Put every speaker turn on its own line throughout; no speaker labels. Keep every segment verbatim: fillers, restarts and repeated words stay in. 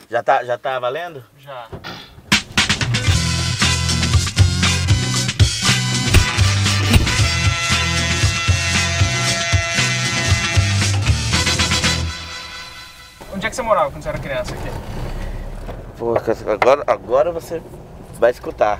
Já tá, já tá valendo?
Já. Onde é que você morava quando você era criança aqui?
Pô, agora, agora você vai escutar.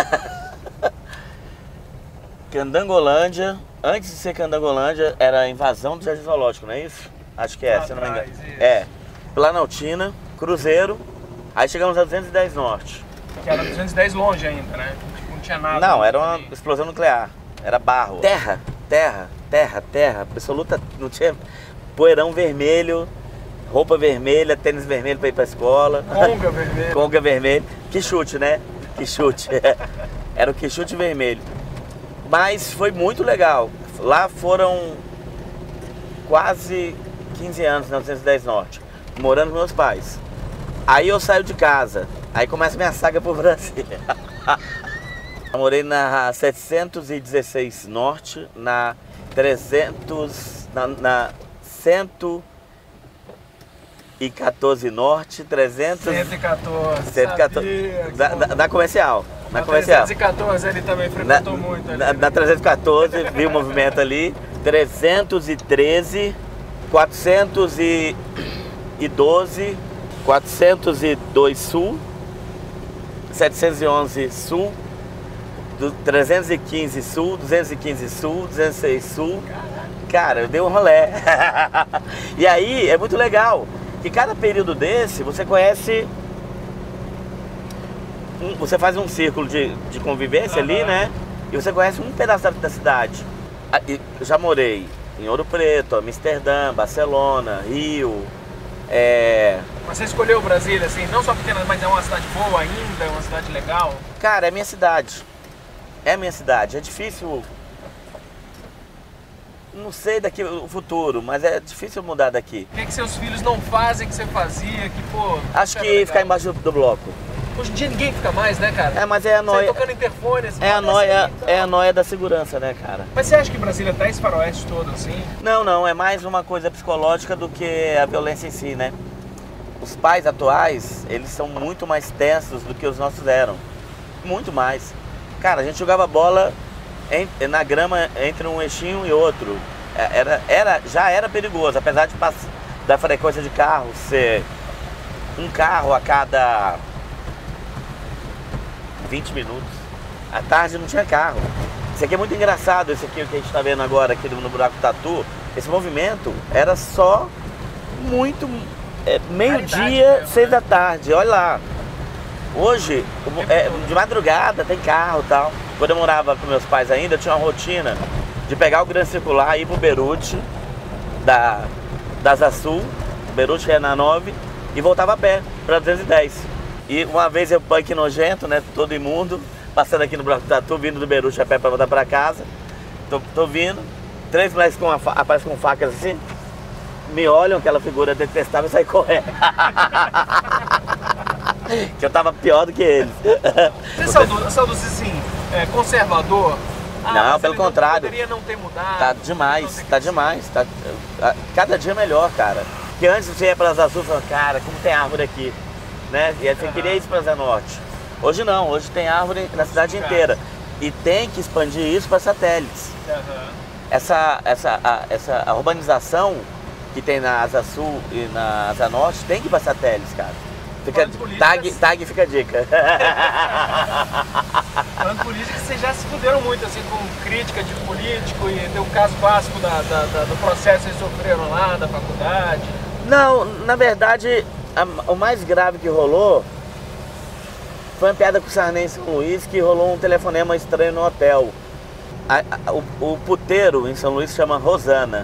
Candangolândia, antes de ser Candangolândia, era a invasão do Jardim Zoológico, não é isso? Acho que é,
Lá
se eu não me engano.
atrás, isso.
É, Planaltina, Cruzeiro, aí chegamos a duzentos e dez Norte.
Que era duzentos e dez longe ainda, né? Tipo, não tinha nada.
Não, era uma
ali.
explosão nuclear, era barro. Terra, terra, terra, terra, absoluta, não tinha poeirão vermelho, roupa vermelha, tênis vermelho pra ir pra escola.
Conga vermelho.
Conga vermelho, que chute, né? Que chute, era o que chute vermelho. Mas foi muito legal. Lá foram quase quinze anos na duzentos e dez Norte, morando com meus pais. Aí eu saio de casa, aí começa minha saga pro Brasil. Eu morei na setecentos e dezesseis Norte, na trezentos, na, na cento e quatorze Norte, trezentos...
cento e quatorze.
cento e quatorze da, da, da comercial. Na comercial.
trezentos e quatorze ele também frequentou na, muito ali.
Na, na trezentos e quatorze, vi o movimento ali. trezentos e treze, quatrocentos e doze, quatrocentos e dois Sul, setecentos e onze Sul, trezentos e quinze Sul, duzentos e quinze Sul, duzentos e seis Sul. Cara, eu dei um rolê. E aí é muito legal que cada período desse você conhece. Um, você faz um círculo de, de convivência, uhum, ali, né? E você conhece um pedaço da, da cidade. Eu já morei em Ouro Preto, Amsterdã, Barcelona, Rio. É...
Mas você escolheu Brasília, assim, não só pequena, mas é uma cidade boa ainda, é uma cidade legal?
Cara, é minha cidade. É minha cidade. É difícil... Não sei daqui o futuro, mas é difícil mudar daqui.
O que é que seus filhos não fazem que você fazia, que, pô...
Acho que ficar embaixo do, do bloco.
Hoje em dia ninguém fica mais, né, cara?
É, mas é a noia...
Você tocando interfone, assim...
É a noia, assim, então. É a noia da segurança, né, cara?
Mas você acha que Brasília tá esse faroeste todo, assim?
Não, não. É mais uma coisa psicológica do que a violência em si, né? Os pais atuais, eles são muito mais tensos do que os nossos eram. Muito mais. Cara, a gente jogava bola em, na grama entre um eixinho e outro. Era, era, já era perigoso, apesar de da frequência de carros ser um carro a cada vinte minutos. À tarde não tinha carro. Isso aqui é muito engraçado, esse aqui que a gente está vendo agora aqui no Buraco Tatu. Esse movimento era só muito... É, meio-dia, seis da tarde, olha lá. Hoje, é, de madrugada, tem carro e tal. Quando eu morava com meus pais ainda, eu tinha uma rotina de pegar o Grande Circular, ir pro Beirute, da, da Asa Sul, Beirute Renan nove, e voltava a pé, pra duzentos e dez. E uma vez eu punk nojento, né, todo imundo, passando aqui no Buraco Tatu, vindo do Beirute a pé pra voltar pra casa. Tô, tô vindo, três moleques com aparecem com facas assim, me olham, aquela figura detestável, e saem correndo. Que eu tava pior do que eles.
Você saudou-se assim, é, conservador? Ah,
não, pelo contrário.
Poderia não ter mudado.
Tá demais, tá demais. Tá, cada dia melhor, cara. Porque antes você ia para Asa Sul e falava, cara, como tem árvore aqui, né? E aí você uhum. queria ir para Asa Norte. Hoje não, hoje tem árvore na cidade inteira. E tem que expandir isso para satélites. Uhum. Essa, essa, a, essa a urbanização que tem na Asa Sul e na Asa Norte tem que ir para satélites, cara. Fica, tag, tag fica a dica.
Falando política, vocês já se fuderam muito assim com crítica de político e tem o caso clássico da, da, da, do processo que vocês sofreram lá, da faculdade.
Não, na verdade, a, o mais grave que rolou foi uma piada com o Sarney em São Luís, que rolou um telefonema estranho no hotel. A, a, o, o puteiro em São Luís chama Rosana.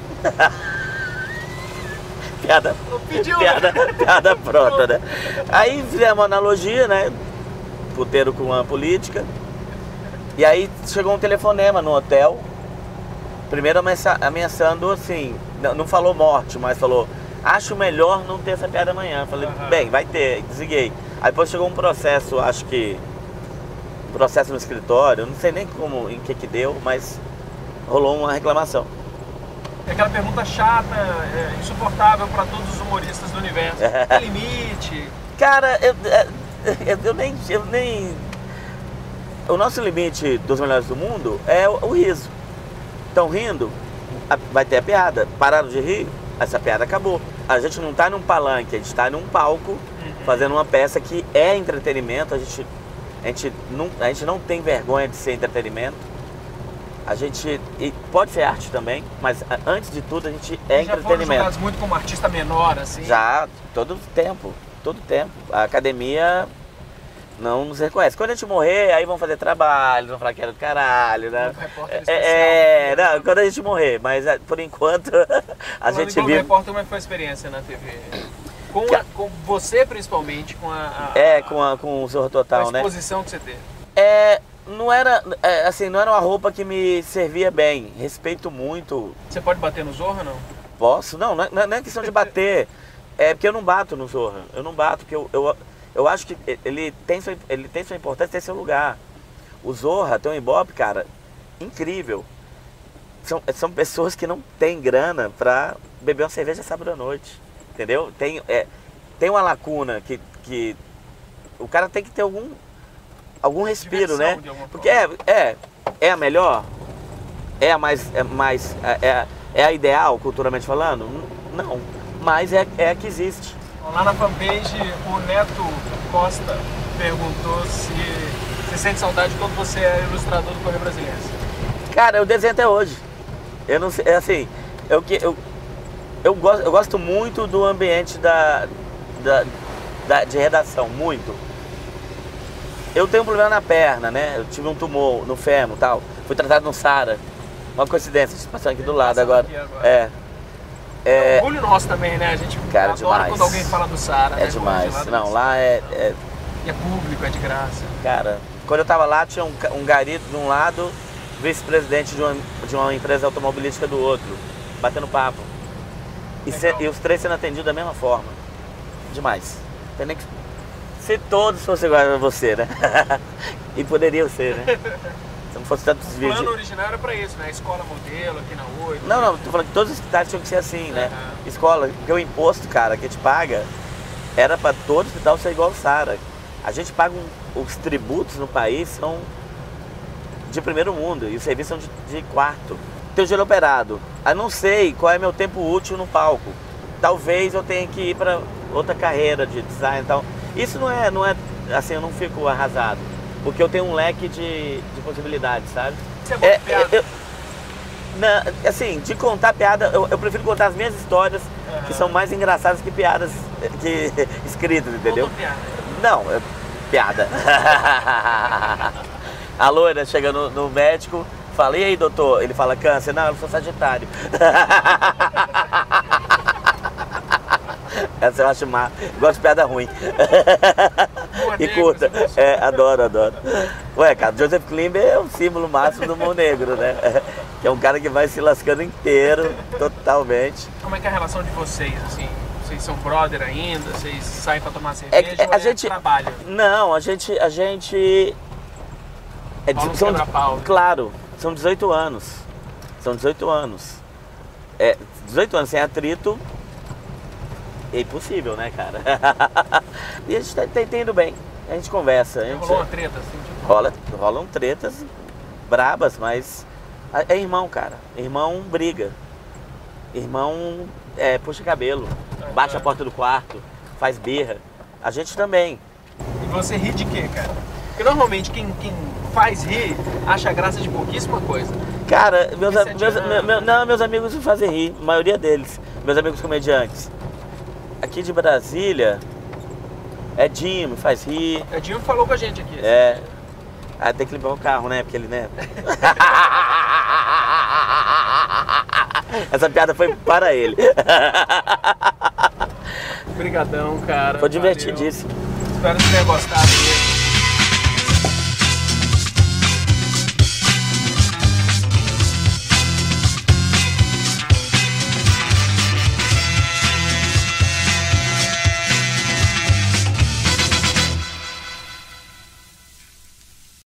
Piada, piada, piada pronta, né? Aí fizemos uma analogia, né? Puteiro com uma política. E aí chegou um telefonema no hotel. Primeiro ameaçando assim, não falou morte, mas falou: acho melhor não ter essa piada amanhã. Falei, uhum. bem, vai ter, desliguei. Aí depois chegou um processo, acho que um processo no escritório, não sei nem como, em que que deu, mas rolou uma reclamação.
É aquela pergunta chata, é, insuportável para todos os humoristas do universo. Tem limite?
Cara, eu, eu, eu, nem, eu nem... O nosso limite dos melhores do mundo é o, o riso. Estão rindo, a, vai ter a piada. Pararam de rir, essa piada acabou. A gente não está num palanque, a gente está num palco, uhum, fazendo uma peça que é entretenimento. A gente, a, gente não, a gente não tem vergonha de ser entretenimento. A gente e pode ser arte também, mas antes de tudo a gente é
já
entretenimento.
Foram julgados muito como artista menor, assim?
Já, todo tempo, todo tempo. A academia não nos reconhece. Quando a gente morrer, aí vão fazer trabalho, vão falar que era do caralho, né?
Um
é, é, não, quando a gente morrer, mas por enquanto a
Falando
gente
vive...
vive...
repórter, como é que foi a experiência na T V? Com, a, com você principalmente, com a... a
é, com, a, com o Zorra Total,
com
né?
a exposição, né, que você teve.
É... Não era, é, assim, não era uma roupa que me servia bem. Respeito muito.
Você pode bater no Zorra, não?
Posso? Não, não é, não é questão de bater. É porque eu não bato no Zorra. Eu não bato, porque eu, eu, eu acho que ele tem, sua, ele tem sua importância, tem seu lugar. O Zorra tem um Ibope, cara, incrível. São, são pessoas que não têm grana pra beber uma cerveja sábado à noite. Entendeu? Tem, é, tem uma lacuna que, que o cara tem que ter algum... algum respiro,
diversão,
né? Porque é, é, é a melhor? É a mais, é, mais é, é a ideal, culturalmente falando? Não, mas é, é a que existe.
Lá na fanpage, o Neto Costa perguntou se você sente saudade quando você é ilustrador do Correio Brasiliense.
Cara, eu desenho até hoje. Eu não sei, é assim, eu, eu, eu, gosto, eu gosto muito do ambiente da, da, da, de redação, muito. Eu tenho um problema na perna, né? Eu tive um tumor no fêmur e tal. Fui tratado no Sara. Uma coincidência, passando aqui do lado agora.
agora.
É.
É
É
orgulho nosso também, né? A gente
cara,
adora
demais.
quando alguém fala do Sara.
É
né?
demais.
Lá
Não, lá é, é...
E é público, é de graça.
Cara, quando eu tava lá, tinha um, um gari de um lado, vice-presidente de uma, de uma empresa automobilística do outro, batendo papo. E, se, e os três sendo atendidos da mesma forma. Demais. Tem nem que... Se todos fossem iguais a você, né? E poderiam ser, né? Se não fosse tantos vídeos.
O plano original era pra isso, né? Escola modelo aqui na oito.
Não, não, tô falando que todos os hospitais tinham que ser assim, né?
Uhum.
Escola, porque o imposto, cara, que a gente paga, era pra todo hospital ser igual o Sara. A gente paga um, os tributos no país são de primeiro mundo e os serviços são de, de quarto. Tenho gelo operado. Eu não sei qual é meu tempo útil no palco. Talvez eu tenha que ir pra outra carreira de design e tal. Isso não é, não é, assim, eu não fico arrasado, porque eu tenho um leque de, de possibilidades, sabe?
Você é bom de piada?
eu, na, assim, de contar piada, eu, eu prefiro contar as minhas histórias, uhum, que são mais engraçadas que piadas que, escritas, entendeu?
Piada.
Não, é piada. A loira chega no, no médico, fala, e aí, doutor? Ele fala, câncer. Não, eu sou sagitário. Essa eu acho má. Gosto de piada ruim. E curta. É, adoro, adoro. Ué, cara, Joseph Klimber é o símbolo máximo do humor negro, né? Que é um cara que vai se lascando inteiro, totalmente.
Como é que é a relação de vocês, assim? Vocês são brother ainda? Vocês saem pra tomar cerveja
é, é,
ou
a
é
gente
trabalho?
Não, a gente... A gente é,
Paulo
são,
quebra-pau, né?
Claro, são dezoito anos. São dezoito anos. É, dezoito anos sem atrito... É impossível, né, cara? E a gente tá, tá entendendo bem. A gente conversa. A gente...
Rolou uma treta, assim? Tipo...
Rola, rolam tretas brabas, mas é irmão, cara. Irmão briga. Irmão é, puxa cabelo,
ah,
bate
é.
a porta do quarto, faz birra. A gente também.
E você ri de quê, cara? Porque normalmente quem, quem faz rir acha graça de pouquíssima coisa.
Cara, meus,
meus,
meus, meus, não, meus amigos me fazem rir, a maioria deles. Meus amigos comediantes. Aqui de Brasília, é Dinho, me faz rir.
É Dinho que falou com a gente aqui.
É. Ah, tem que limpar o carro, né? Porque ele, né? Essa piada foi para ele.
Obrigadão, cara.
Foi divertidíssimo.
Valeu. Espero que você tenha gostado.